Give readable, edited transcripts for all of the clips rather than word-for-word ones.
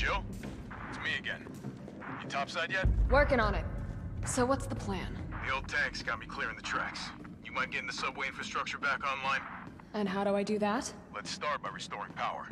Jill? It's me again. You topside yet? Working on it. So what's the plan? The old tanks got me clearing the tracks. You mind getting the subway infrastructure back online? And how do I do that? Let's start by restoring power.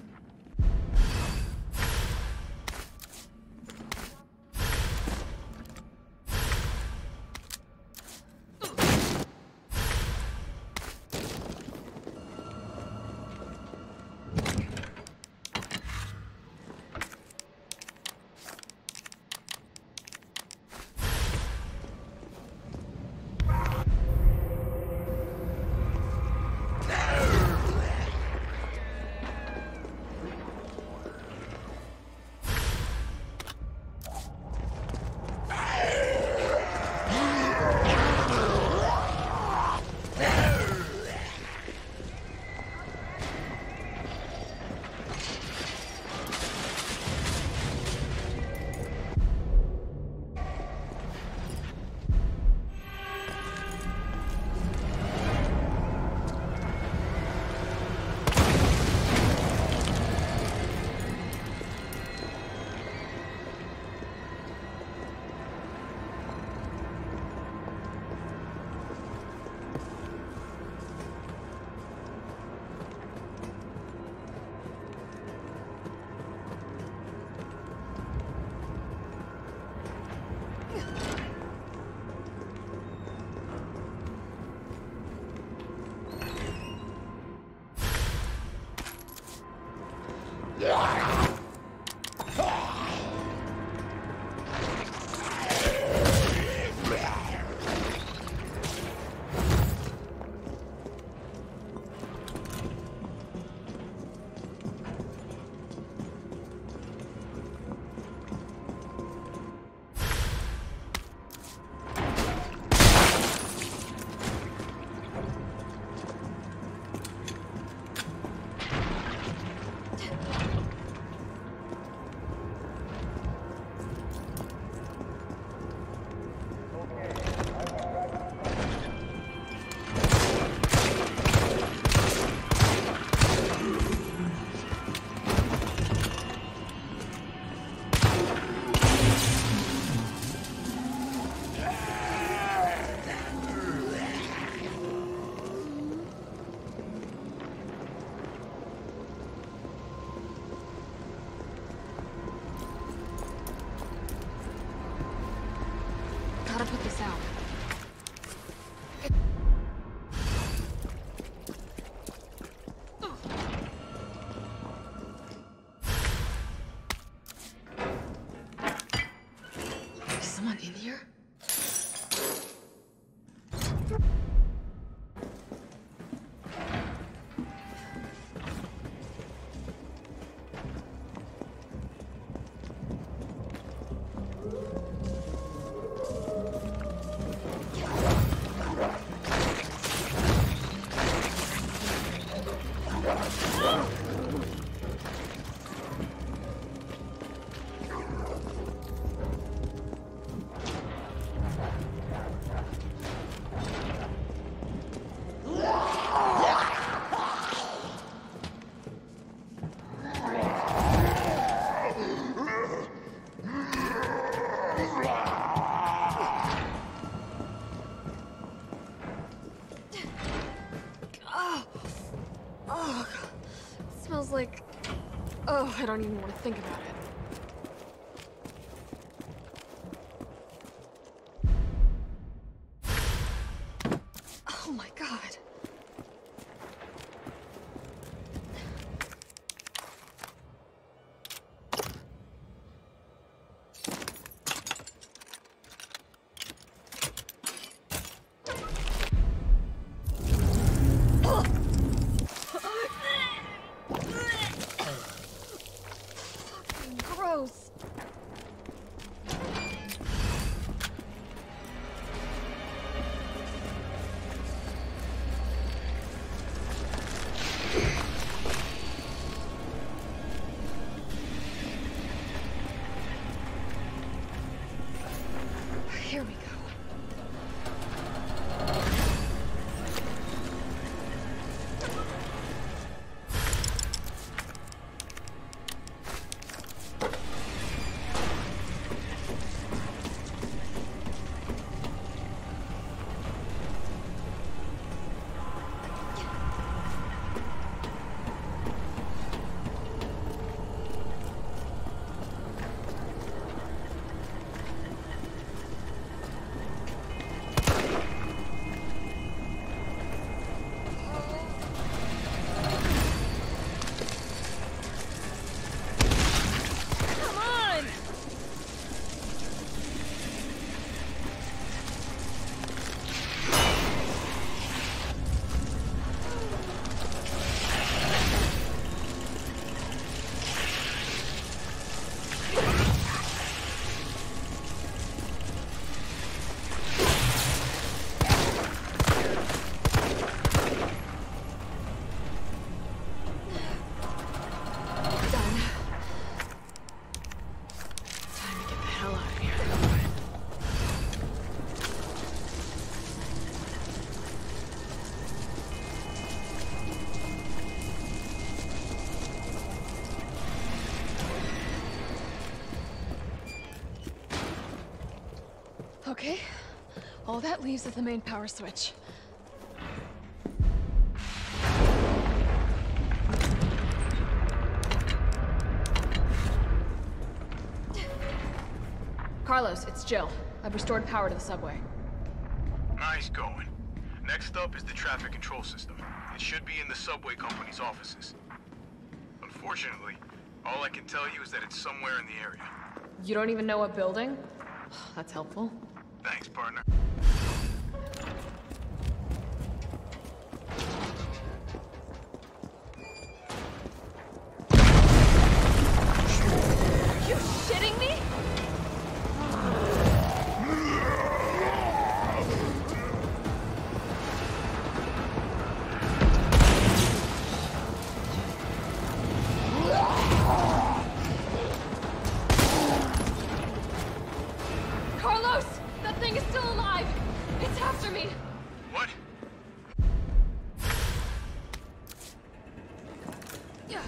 Gotta put this out. Is someone in here? Smells like... Oh, I don't even want to think about it. Oh my god. Gross. Here we go. All that leaves is the main power switch. Carlos, it's Jill. I've restored power to the subway. Nice going. Next up is the traffic control system. It should be in the subway company's offices. Unfortunately, all I can tell you is that it's somewhere in the area. You don't even know what building? That's helpful. Thanks, partner. Are you shitting me? Carlos! That thing is still alive! It's after me! What? Yeah.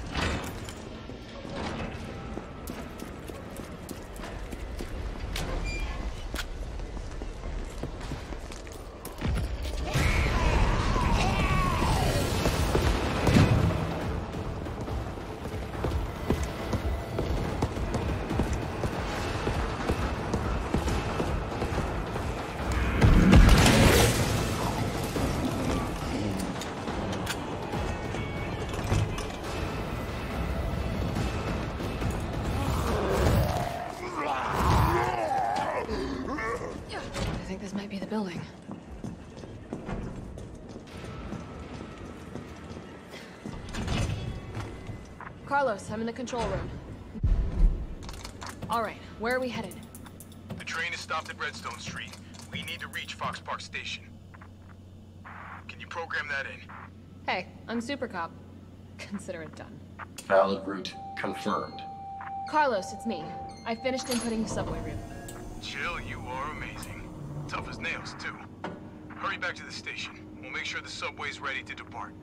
I think this might be the building. Carlos, I'm in the control room. All right, where are we headed? The train is stopped at Redstone Street. We need to reach Fox Park Station. Can you program that in? Hey, I'm Super Cop. Consider it done. Valid route confirmed. Carlos, it's me. I finished inputting the subway route. Jill, you are amazing. Tough as nails, too. Hurry back to the station. We'll make sure the subway's ready to depart.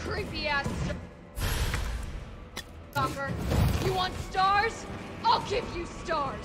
creepy ass stalker. You want stars? I'll give you stars.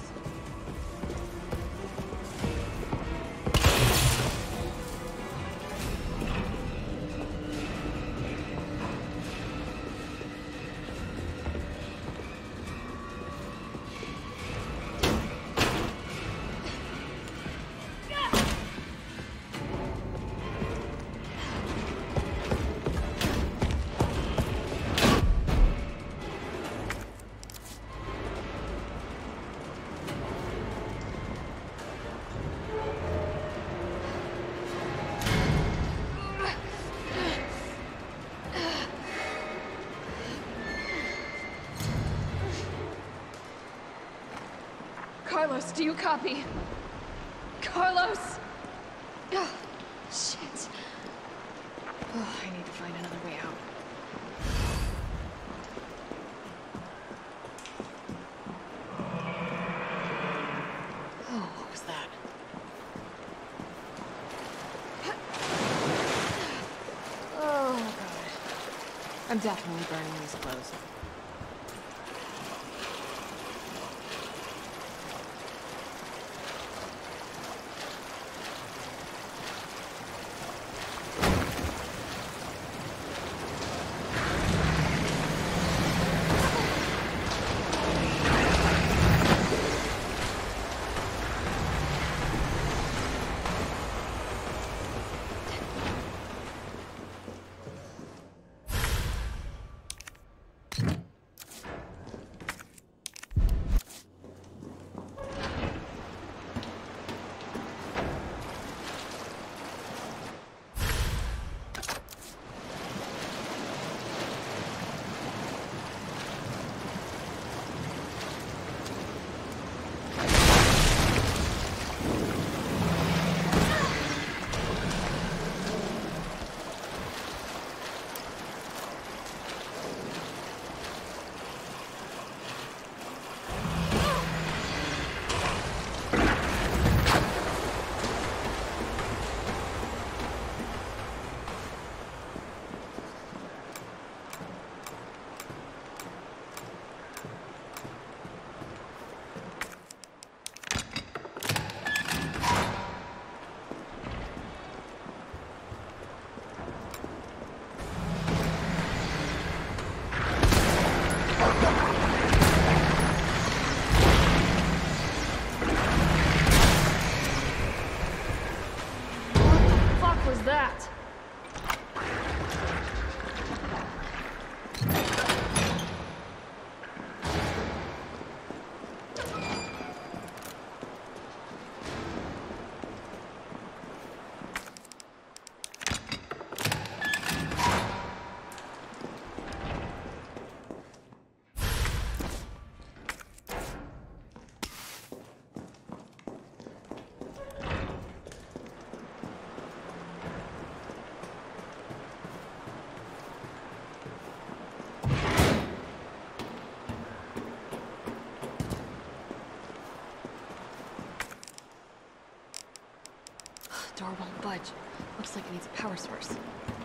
Carlos, do you copy? Carlos! Oh, shit. Oh, I need to find another way out. Oh, what was that? Oh, God. I'm definitely burning these clothes. That? Door won't budge. Looks like it needs a power source.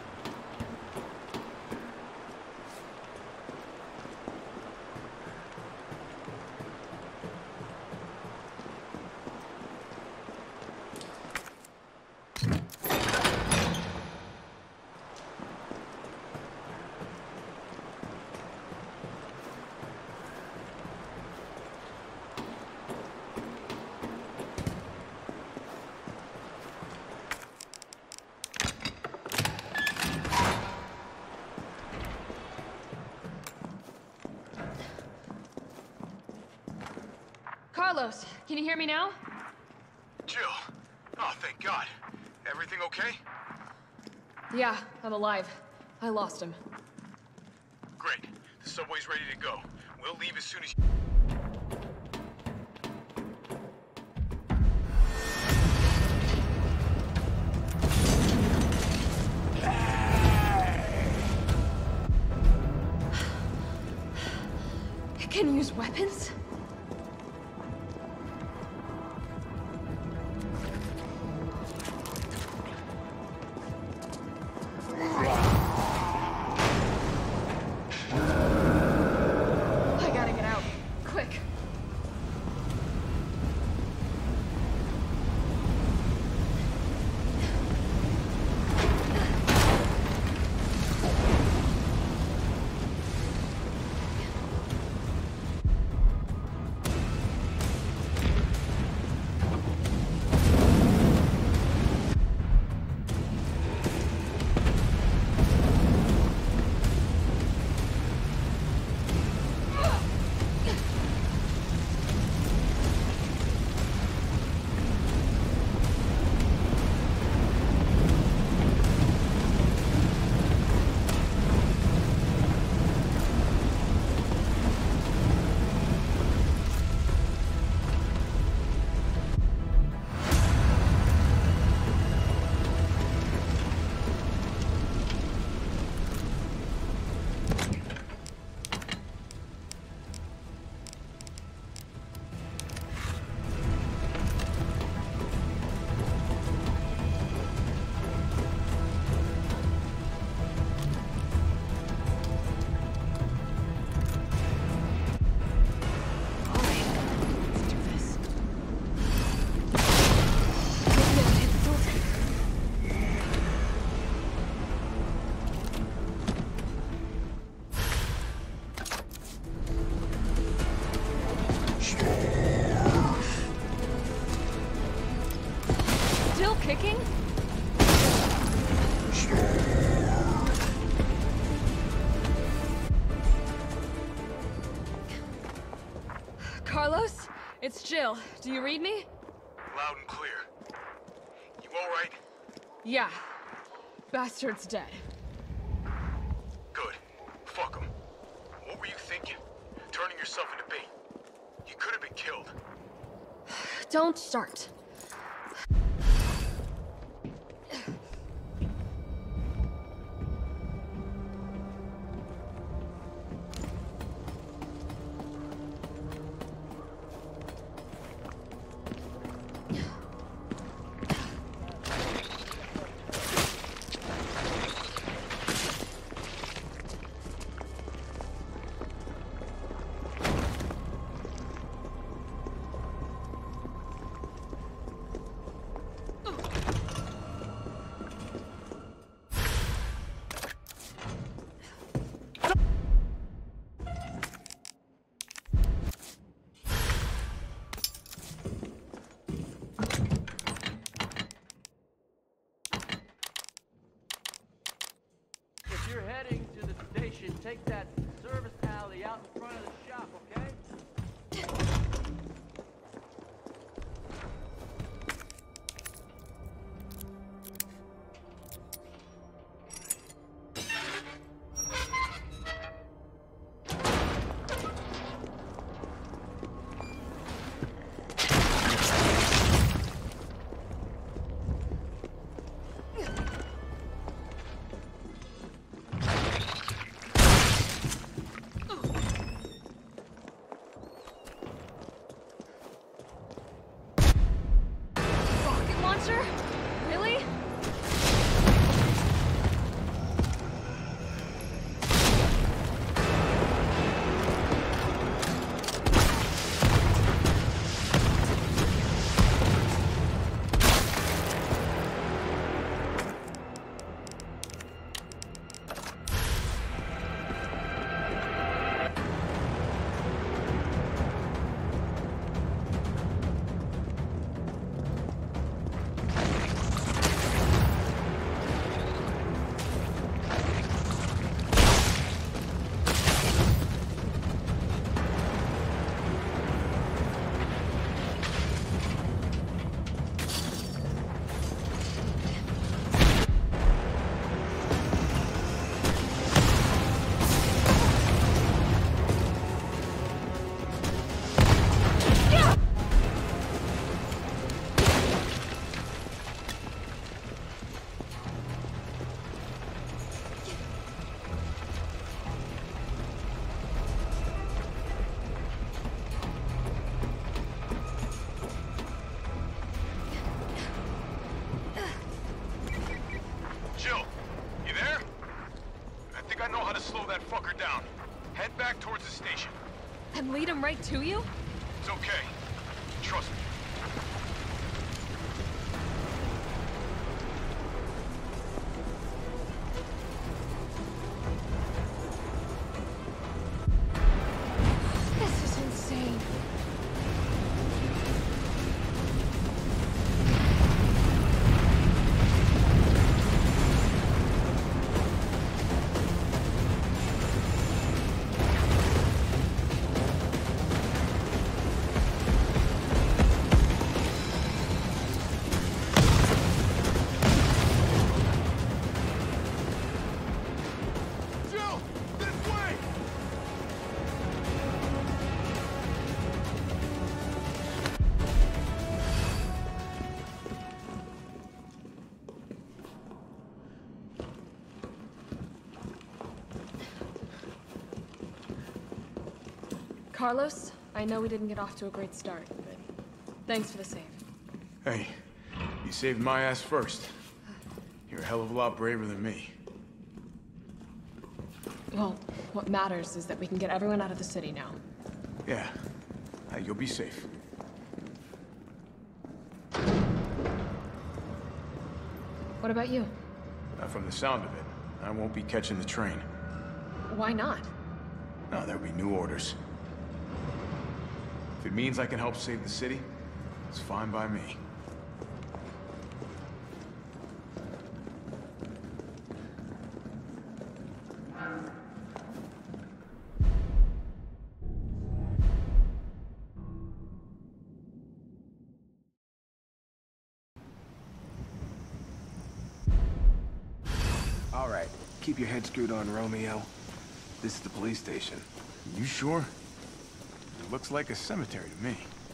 Carlos, can you hear me now? Jill. Oh, thank God. Everything okay? Yeah, I'm alive. I lost him. Great. The subway's ready to go. We'll leave as soon as It can use weapons? Jill. Do you read me? Loud and clear. You alright? Yeah. Bastard's dead. Good. Fuck him. What were you thinking? Turning yourself into bait. You could have been killed. Don't start. If you're heading to the station, take that service alley out in front of the shop, okay? Rocket launcher? Really? Jill, you there? I think I know how to slow that fucker down. Head back towards the station. And lead him right to you? It's okay. Trust me. This is insane. Jill! This way! Carlos, I know we didn't get off to a great start, but thanks for the save. Hey, you saved my ass first. You're a hell of a lot braver than me. Well, what matters is that we can get everyone out of the city now. Yeah. You'll be safe. What about you? From the sound of it, I won't be catching the train. Why not? No, there'll be new orders. If it means I can help save the city, it's fine by me. keep your head screwed on, Romeo. This is the police station. You sure? It looks like a cemetery to me.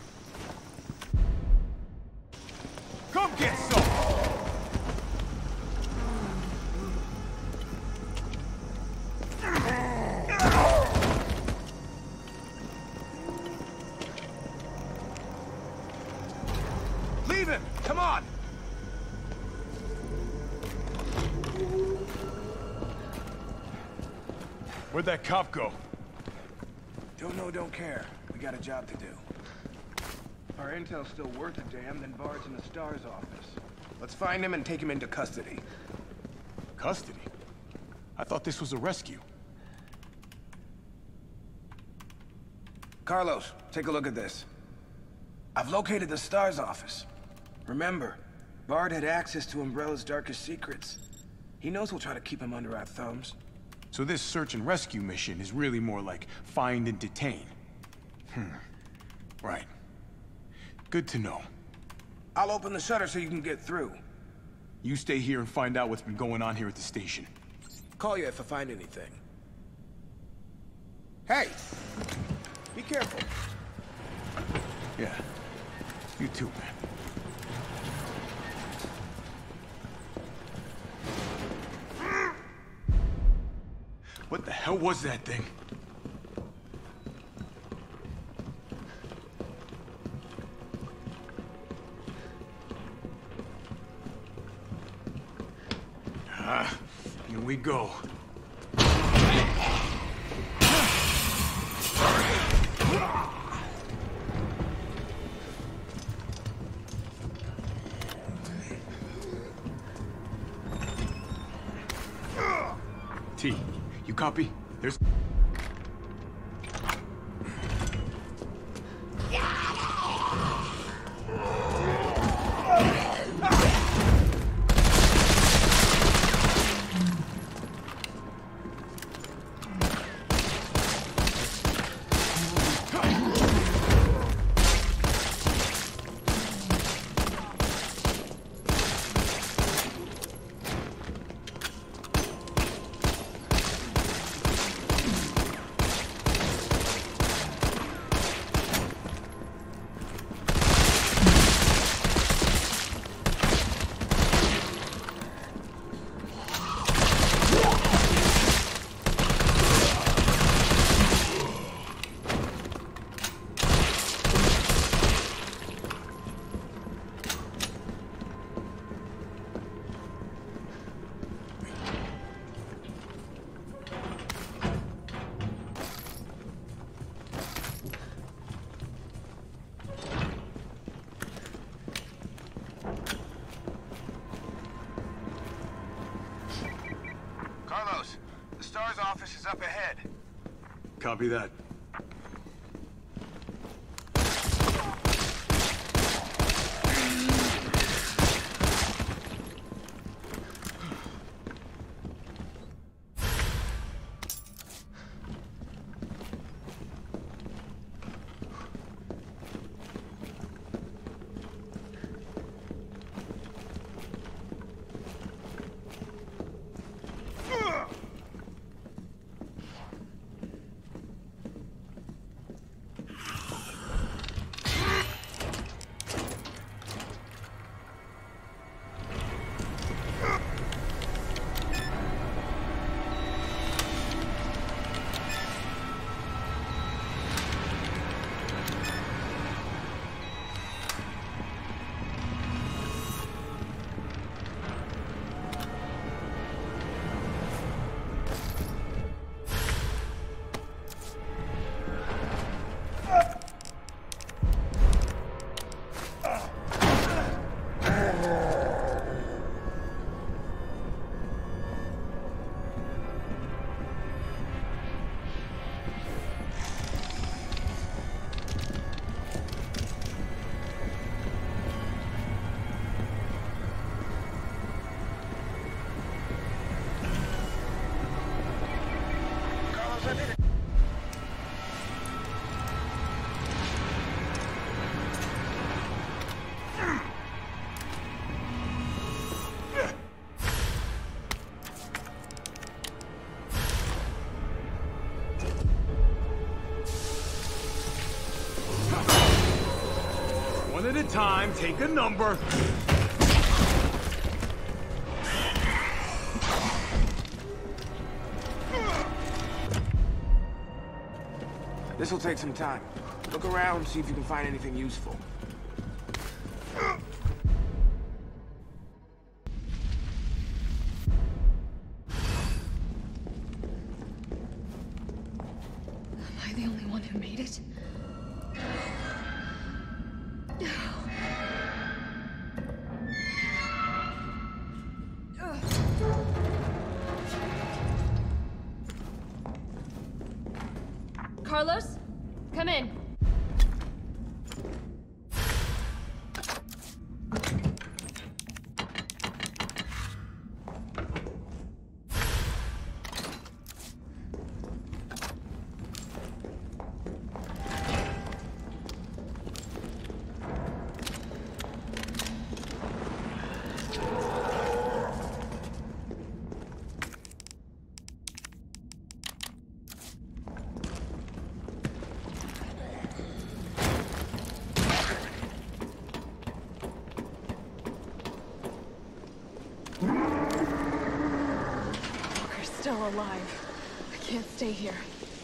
Come get some! Leave him! Come on! Where'd that cop go? Don't know, don't care. We got a job to do. Our intel's still worth a damn, then Bard's in the STARS office. Let's find him and take him into custody. Custody? I thought this was a rescue. Carlos, take a look at this. I've located the STARS office. Remember, Bard had access to Umbrella's darkest secrets. He knows we'll try to keep him under our thumbs. So this search and rescue mission is really more like find and detain. Right. Good to know. I'll open the shutter so you can get through. You stay here and find out what's been going on here at the station. Call you if I find anything. Hey! Be careful. Yeah. You too, man. What the hell was that thing? Here we go. T, you copy? There's... Carlos, the STARS office is up ahead. Copy that. One at a time, take a number. This'll take some time. Look around, see if you can find anything useful. Am I the only one who made it? Carlos, come in. Walker's still alive. I can't stay here.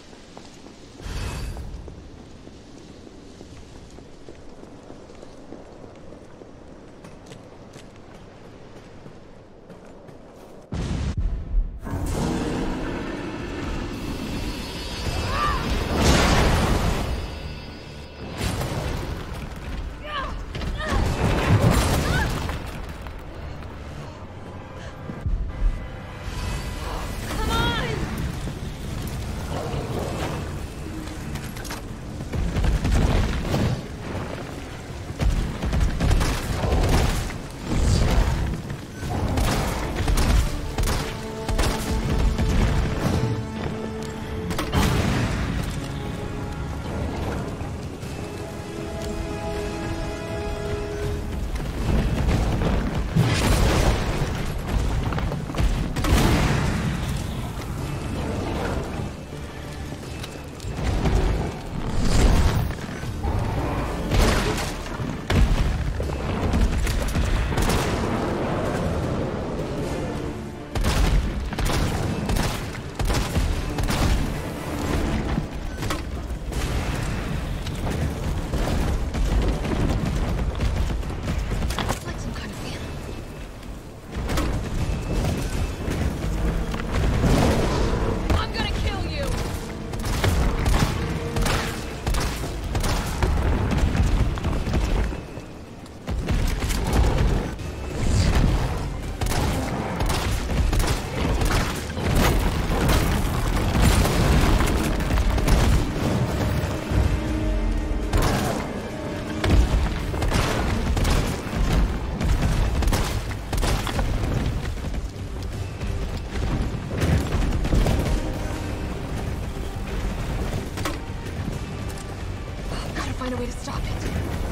Find a way to stop it.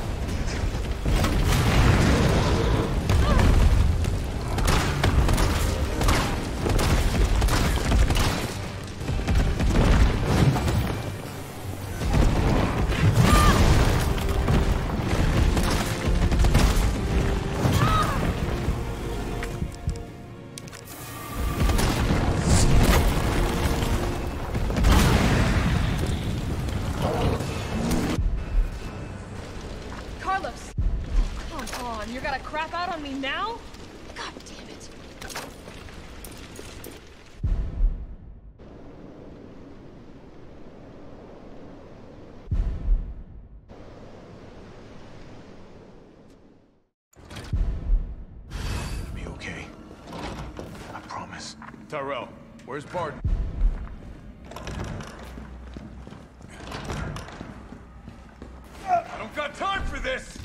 Carlos! Oh, come on. You're gonna crap out on me now? God damn it. You'll be okay. I promise. Tyrell, where's Bart? I don't got time for this!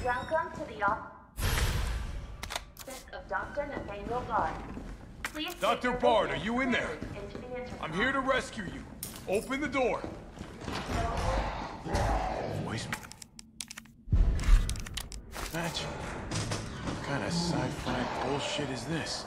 Welcome to the office of Dr. Nathaniel Bard. Please Dr. Bard, are you in there? I'm here to rescue you. Open the door. Voice match? What kind of sci-fi bullshit is this?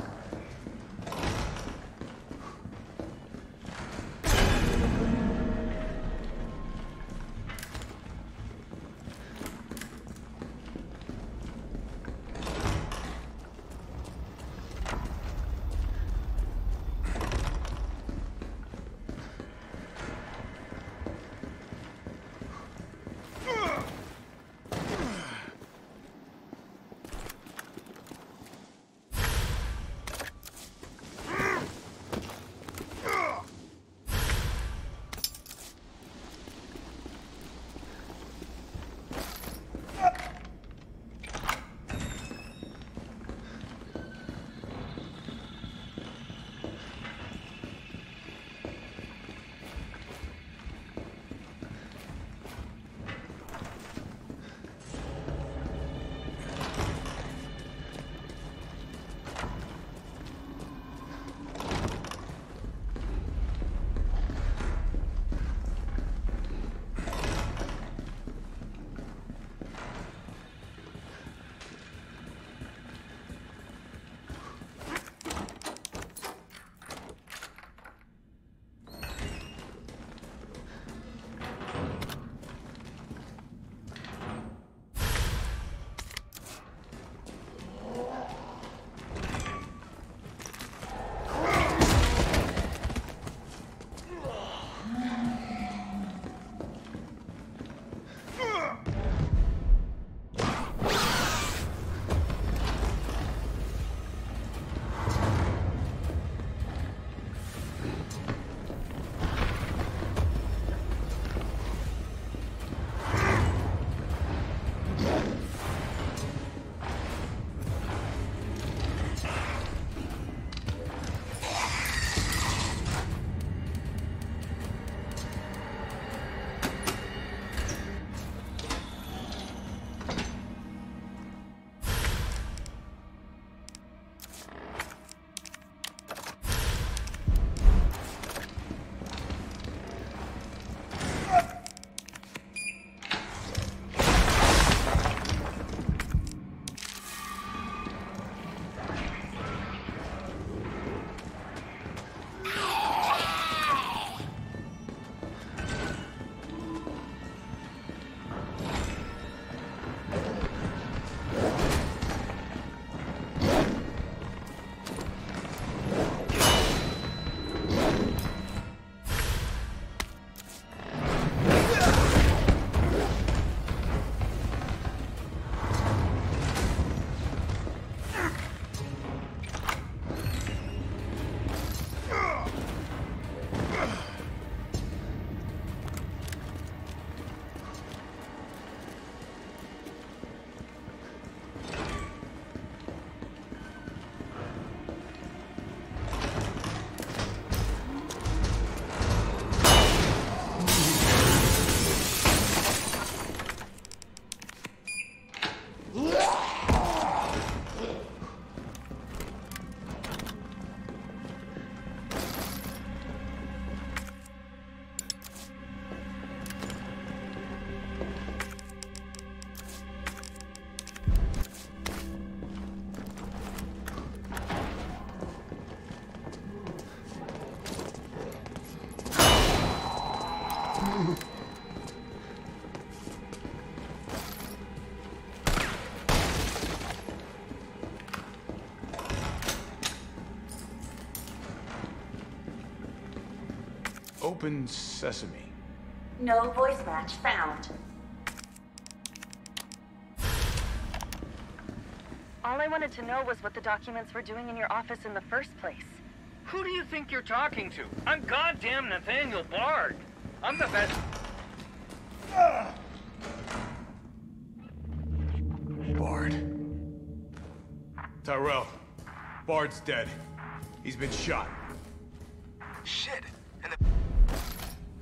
Open sesame. No voice match found. All I wanted to know was what the documents were doing in your office in the first place. Who do you think you're talking to? I'm goddamn Nathaniel Bard. I'm the best. Bard. Tyrell. Bard's dead. He's been shot. Shit. And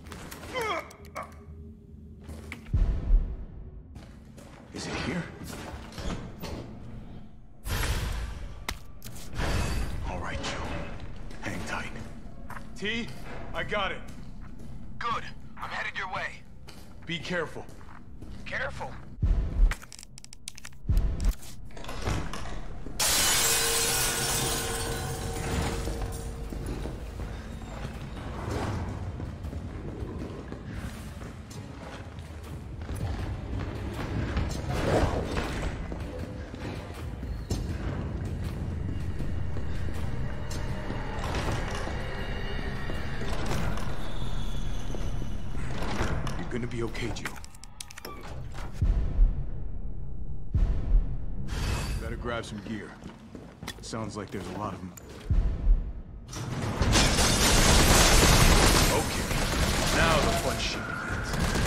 Is it here? T, I got it. Good. I'm headed your way. Be careful. Careful. You're gonna be okay, Joe. Better grab some gear. Sounds like there's a lot of them. Okay, now the fun shit begins.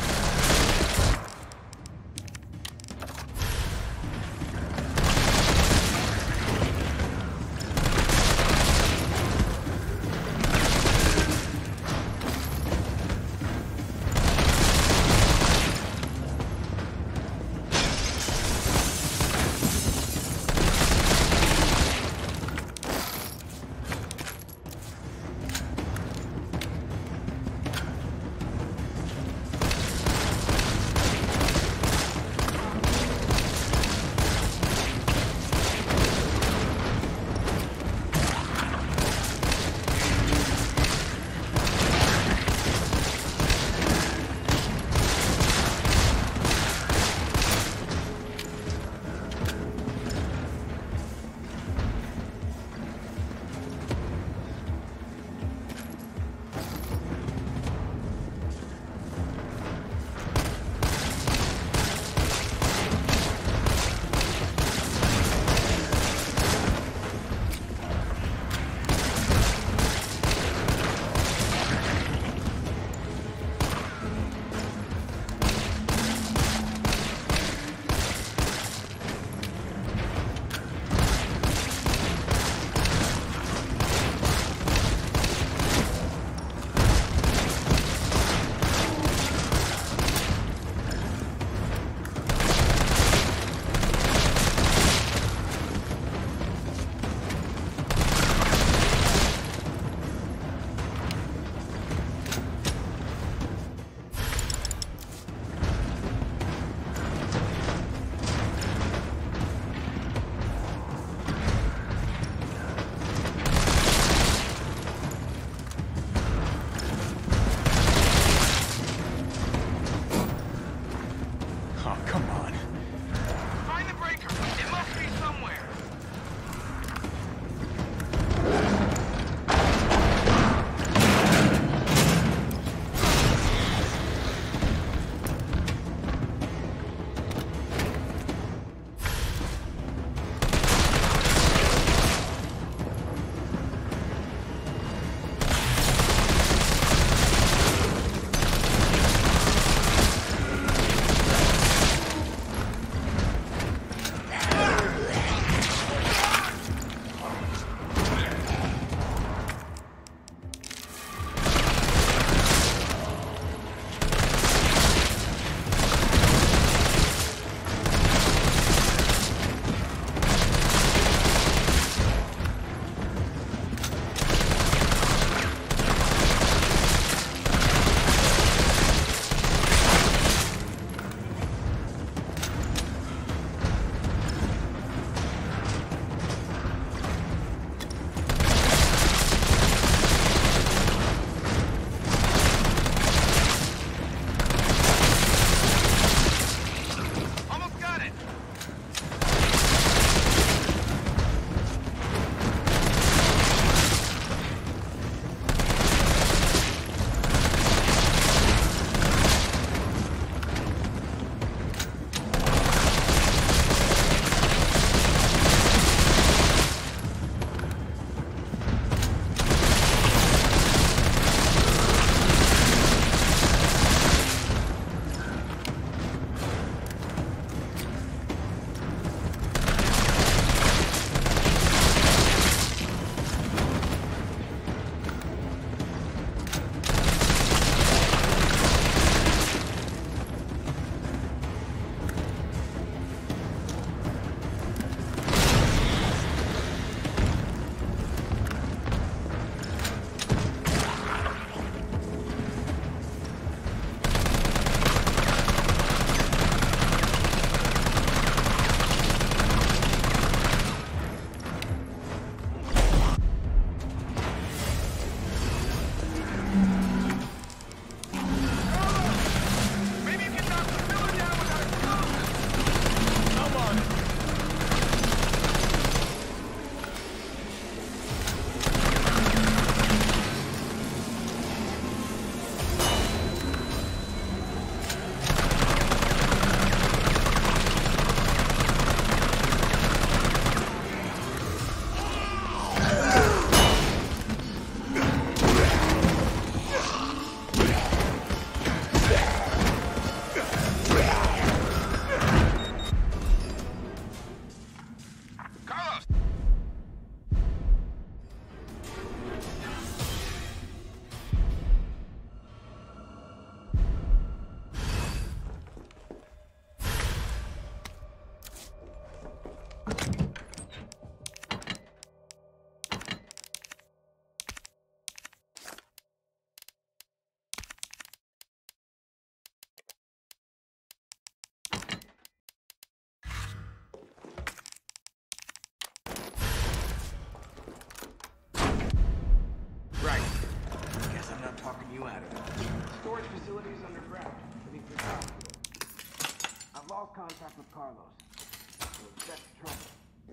you out of there. Storage facility is underground, beneath the hospital. I've lost contact with Carlos, so expect trouble.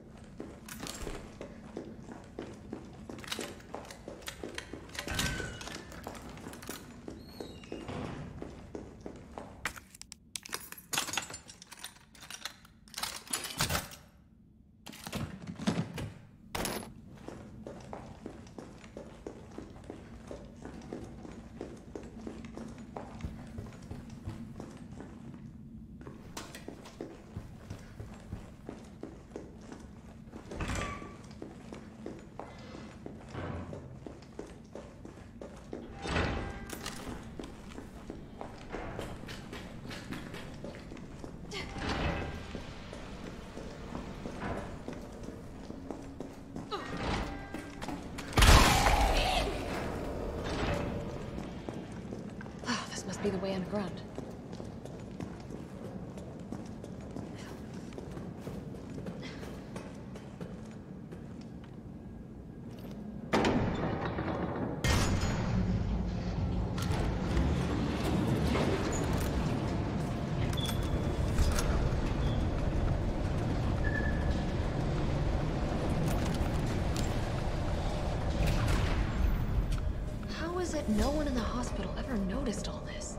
Be the way underground. How is it no one in the hospital ever noticed all this?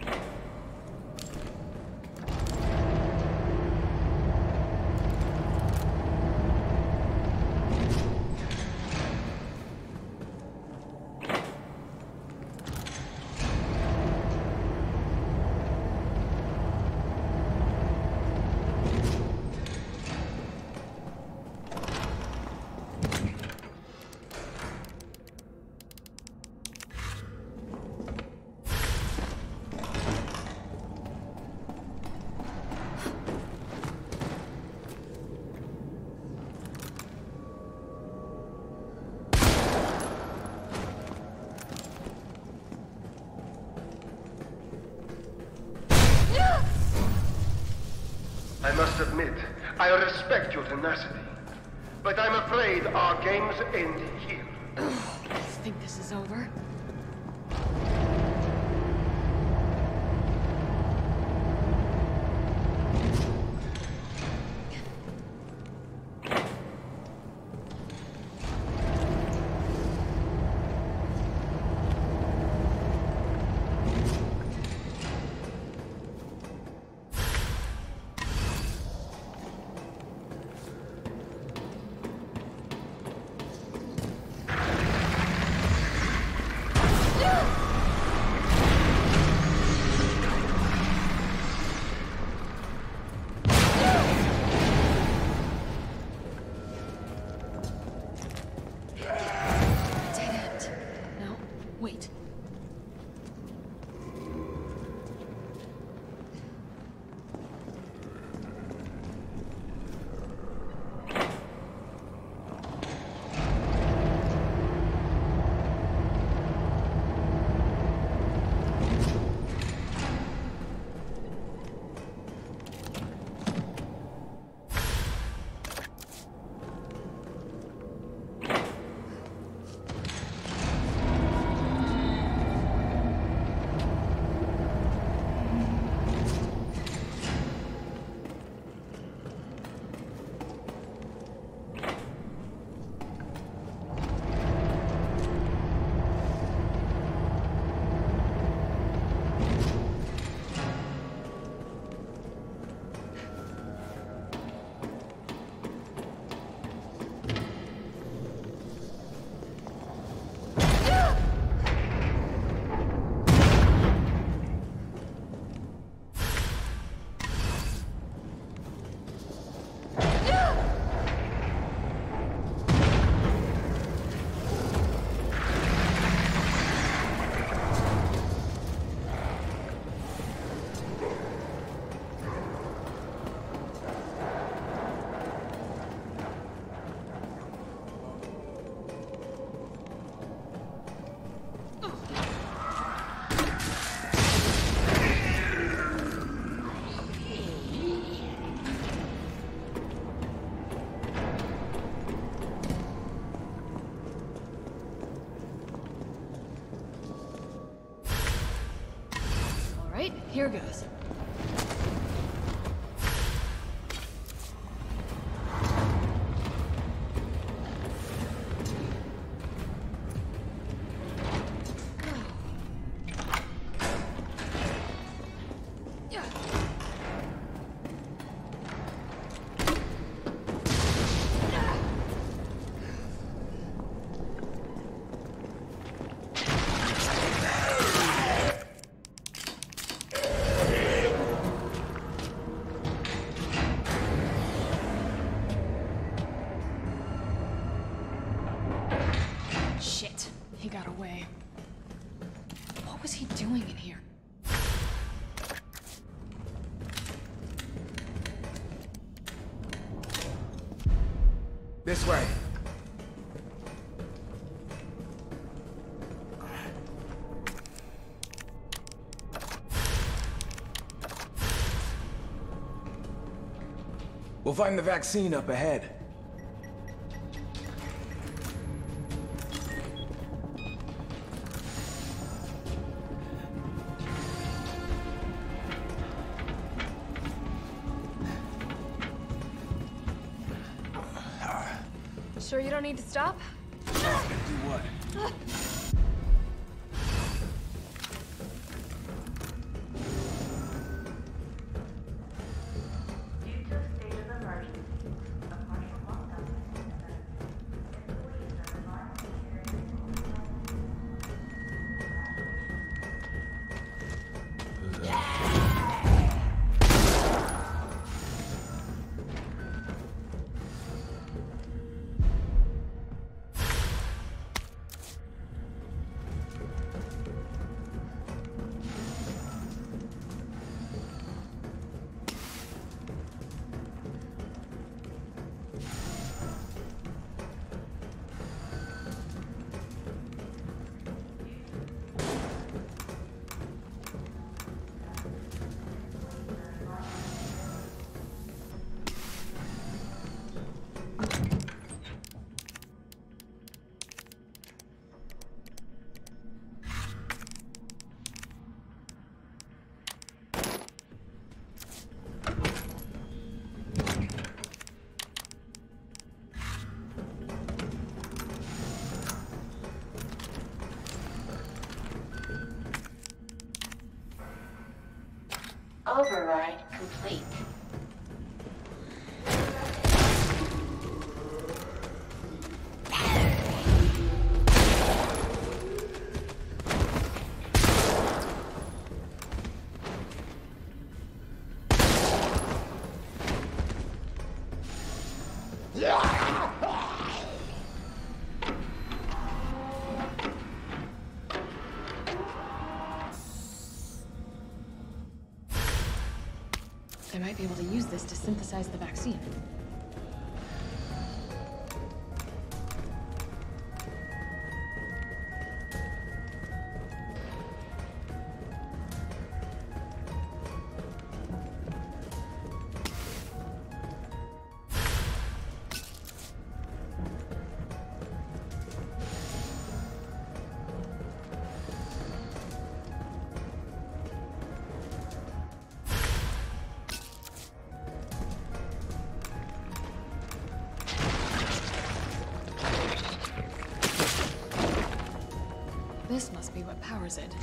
I must admit, I respect your tenacity, but I'm afraid our games end here. I think this is over. Wait. Here goes. Shit, he got away. What was he doing in here? This way. We'll find the vaccine up ahead. Sure you don't need to stop? Do what? Due to a state of emergency, a partial lockdown has been implemented. Employees are reminded to carry Override complete. I might be able to use this to synthesize the vaccine. This must be what powers it.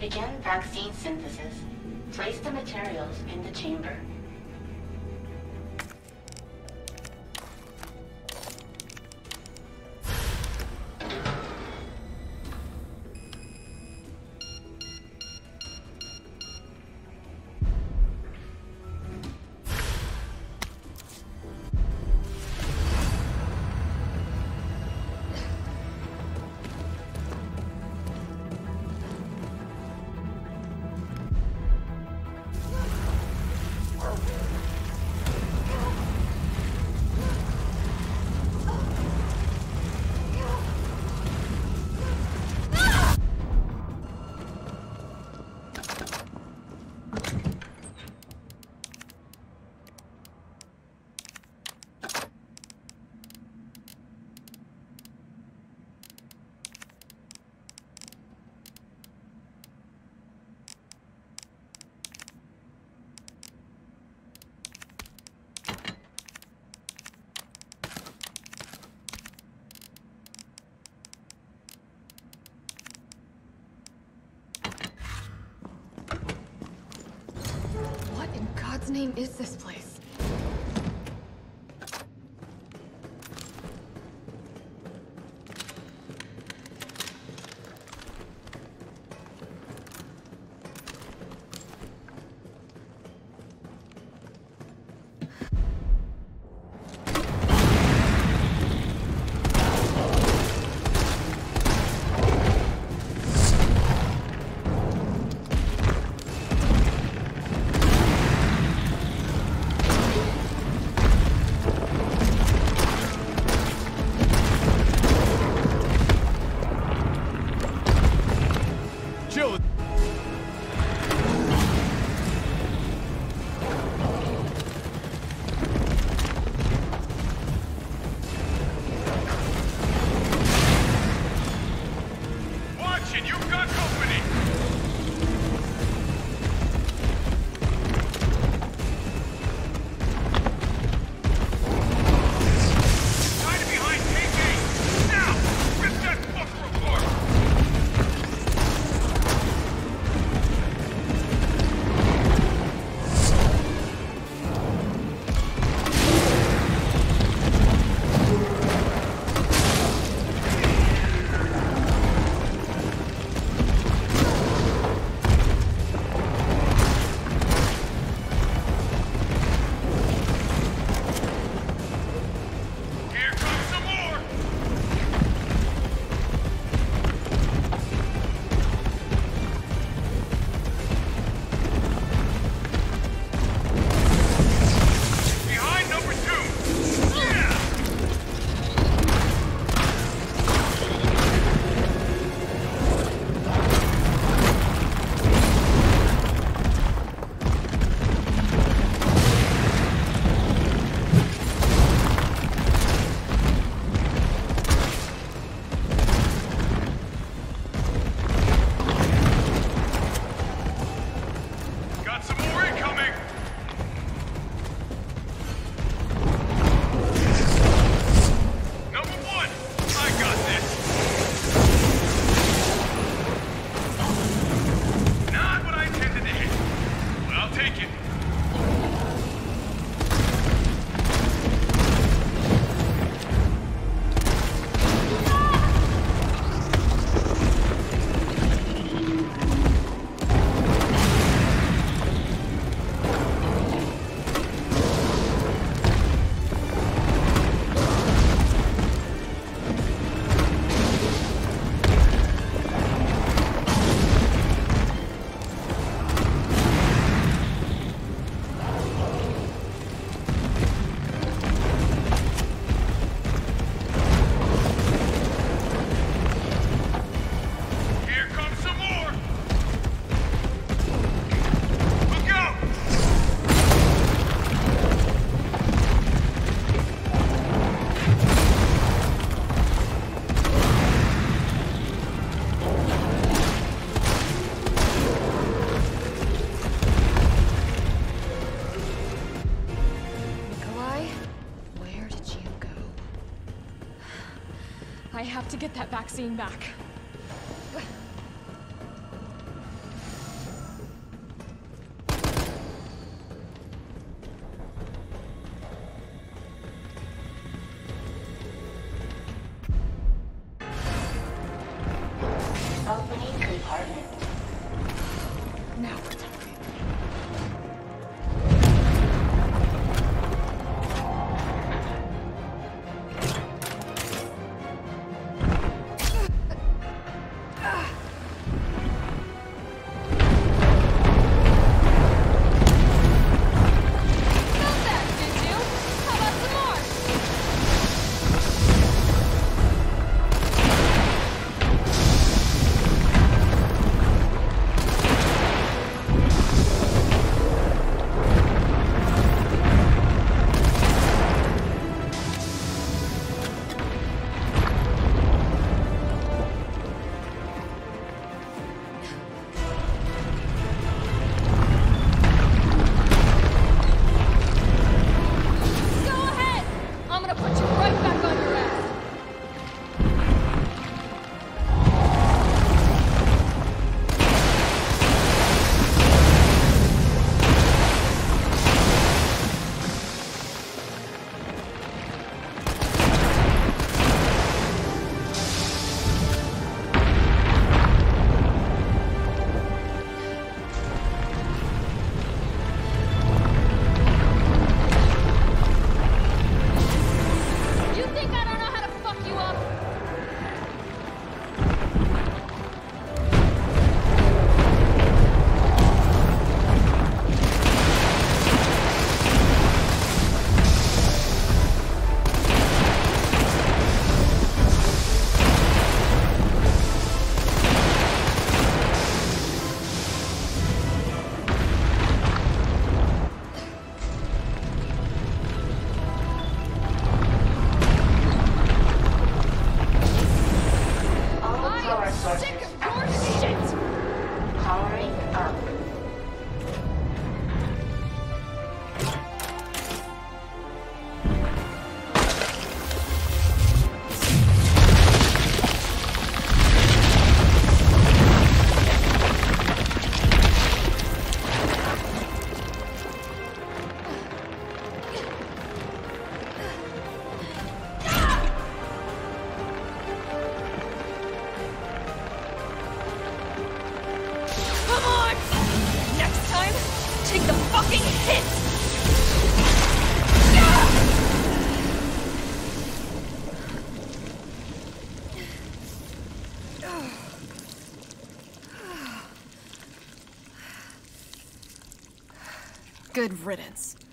Begin vaccine synthesis. Place the materials in the chamber. What in God's name is this place? I have to get that vaccine back. fucking hit! Good riddance.